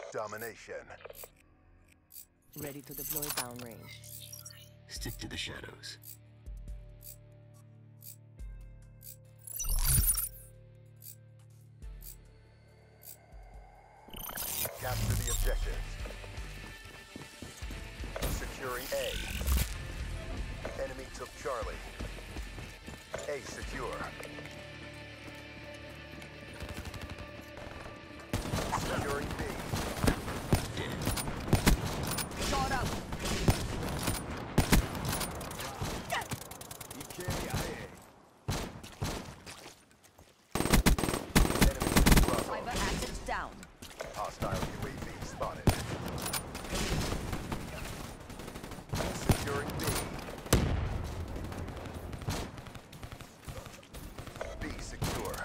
Domination. Ready to deploy downrange. Stick to the shadows. Capture the objectives. Securing A. Enemy took Charlie. A secure. Securing B. Shot up! Enemy Bravo. Cyber assets down. Hostile UAV spotted. Securing B. B secure.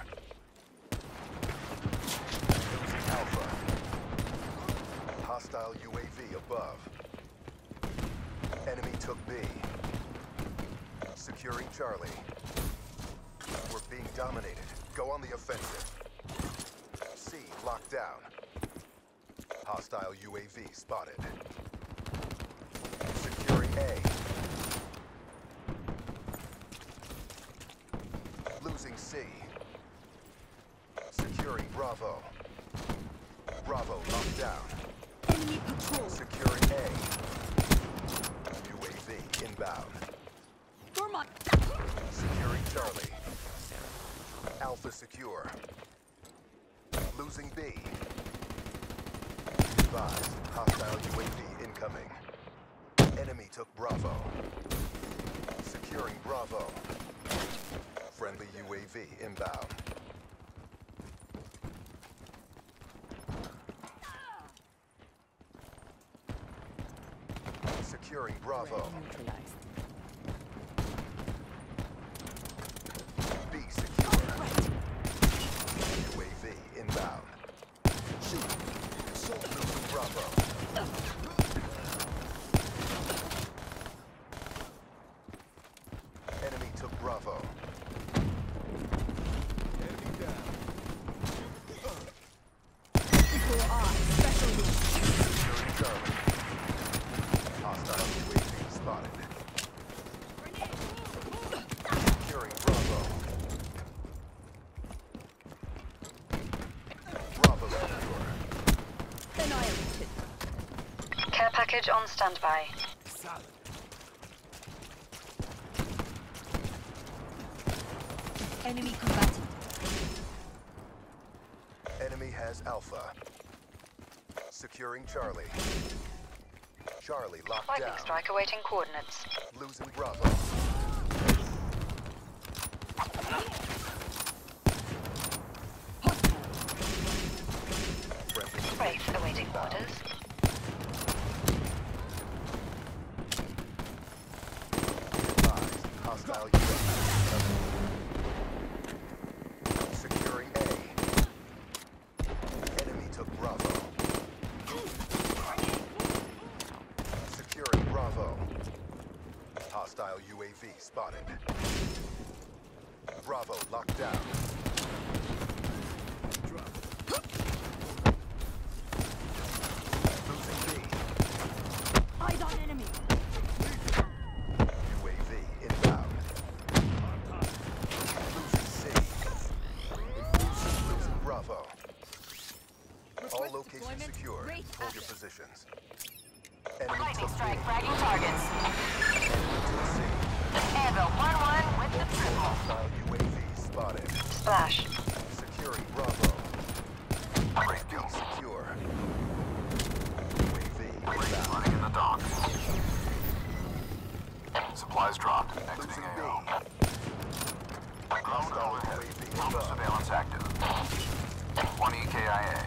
Losing Alpha. Hostile UAV above. Enemy took B. Securing Charlie. We're being dominated. Go on the offensive. C locked down. Hostile UAV spotted. Securing A. Losing C. Securing Bravo. Bravo locked down. Enemy patrol. Securing A. UAV inbound. Thermite. Securing Charlie. Alpha secure. Losing B. Advised. Hostile UAV incoming. Enemy took Bravo. Securing Bravo. Friendly UAV inbound. Securing Bravo. Red neutralized. B secure. UAV inbound. Losing Bravo. Enemy took Bravo. Enemy down. Equal eye. Special needs. Securing Charlie. Hostile UAV spotted. Securing Bravo. Bravo secure. Annihilated. Care package on standby. Enemy combatant. Enemy has Alpha. Securing Charlie. Charlie locked Lightning down. strike awaiting coordinates. Losing Bravo. Friendly Wraith awaiting inbound. orders. Advised. Hostile UAV. Securing A. Enemy took Bravo. Securing Bravo. Hostile UAV spotted. Bravo locked down. Losing B. Eyes on enemy. UAV inbound. Losing C. Losing Bravo. All locations secured. Hold your positions. Enemy Lightning took B. strike fragging targets. Enemy took C. Airbill 1-1 with the triple. Hostile UAV spotted. Splash. Securing Bravo. B secure. UAV inbound. Running in the dock. Supplies dropped. Exiting Losing B. AO. Drone Hostile overhead. UAV Alpha above. surveillance active. 1 EKIA.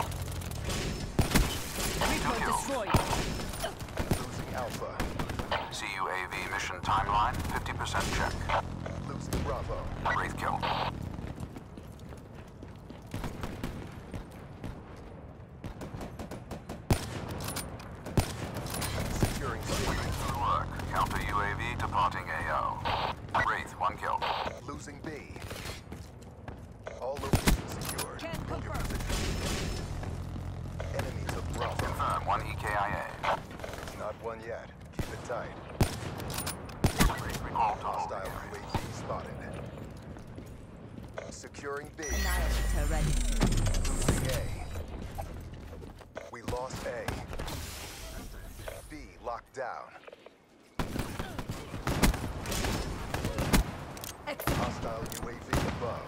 Reaper destroyed. Losing Alpha. CUAV mission timeline 50% check. Losing Bravo. Wraith kill. Securing C. Good work. Counter UAV departing AO. Wraith 1 kill. Losing B. All locations secured. Can Hold your confirm. position. Enemy took it tight. Wraith recall to Hostile holding area. UAV spotted. Securing B. Annihilator ready. Losing A. We lost A. B locked down. Hostile UAV above.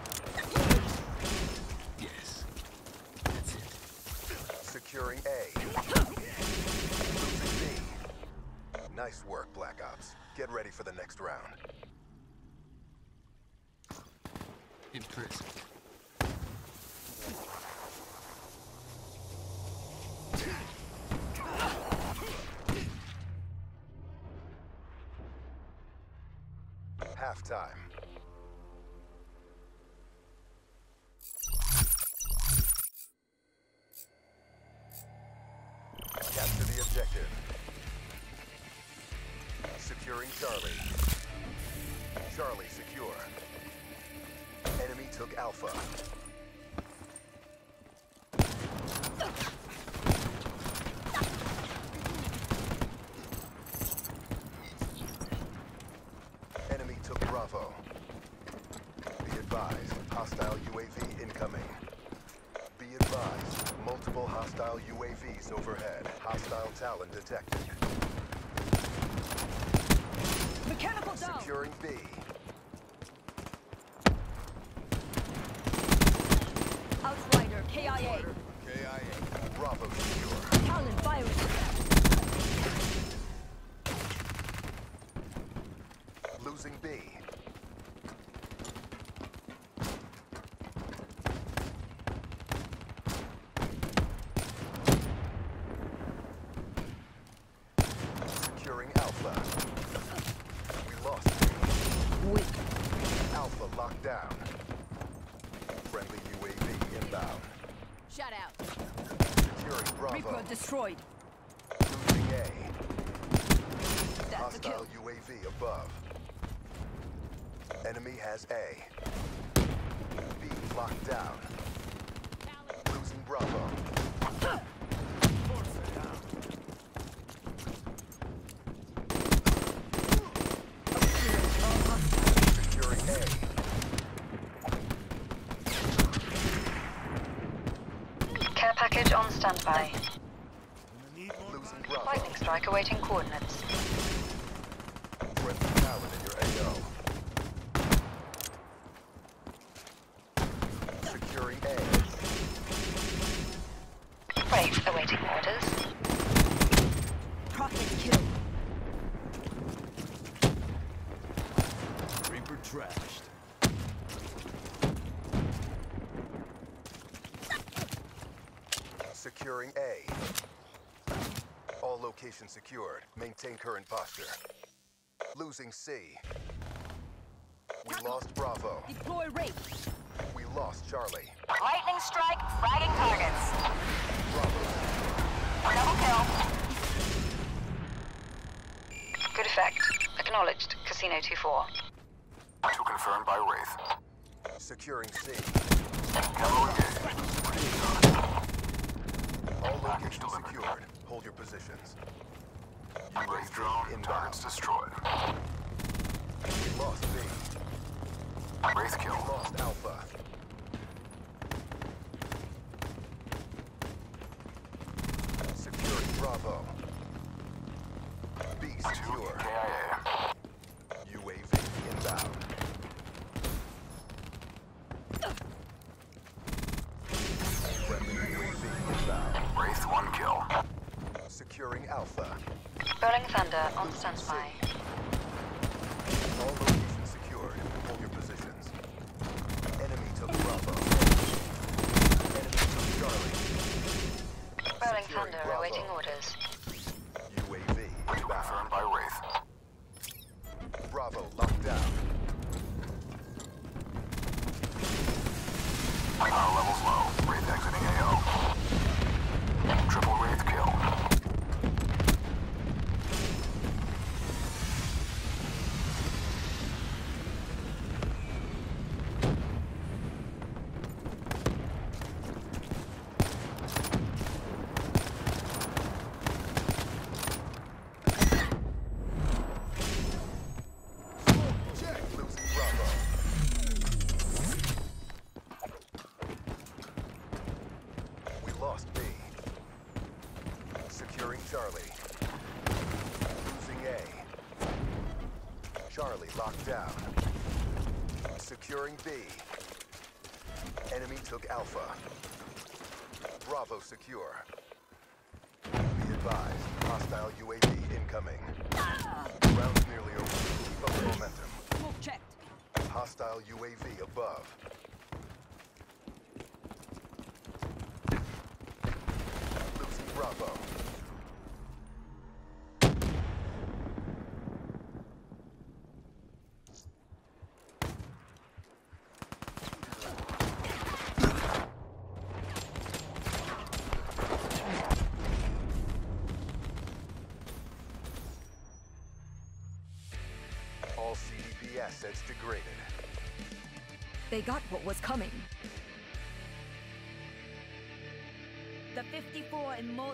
Yes. That's it. Securing A. Losing B. Nice work, Black Ops. Get ready for the next round. Impressive. Halftime. Capture the objective. Securing Charlie. Charlie secure. Enemy took Alpha. Enemy took Bravo. Be advised, hostile UAV incoming. Be advised, multiple hostile UAVs overhead. Hostile Talon detected. Mechanical down. Securing B. Outrider KIA. Bravo secure. Talon virus. Losing B. Securing Alpha. We lost B. Wait. Alpha locked down. Friendly UAV inbound. Shut out. Securing Bravo. Reaper destroyed. Losing A. That's a kill. Hostile UAV above. Enemy has A. B locked down. Losing Bravo. Securing A. Care package on standby. Losing Bravo. Lightning strike awaiting coordinates. Friendly Talon in your AO. Securing A. Wraith awaiting orders. Prophet kill. Reaper trashed. Securing A. All locations secured. Maintain current posture. Losing C. We lost Bravo. Deploy rate. We lost Charlie. Lightning strike, fragging targets. Bravo. Double kill. Good effect. Acknowledged. Casino 2-4. Two confirmed by Wraith. Securing C. Camo engaged. All locations secured. Hold your positions. Wraith UAV drone inbound. targets destroyed. We lost B. Wraith We kill. lost Alpha. Securing Bravo. B Two secure. KIA. UAV inbound. Friendly UAV inbound. Wraith 1 kill. Securing Alpha. Rolling Thunder on standby. All locations secured. Hold your positions. Enemy took Bravo. Enemy took Charlie. Rolling Securing Thunder Bravo. awaiting orders. UAV Two inbound. confirmed by Wraith. Bravo locked down. Power levels low. Wraith exiting AO. Triple Wraith kill. Charlie locked down. Securing B. Enemy took Alpha. Bravo secure. Be advised, hostile UAV incoming. Round's nearly over. Keep up the momentum. Smoke checked. Hostile UAV above. Losing Bravo. All CDP assets degraded. They got what was coming. The 54 and more.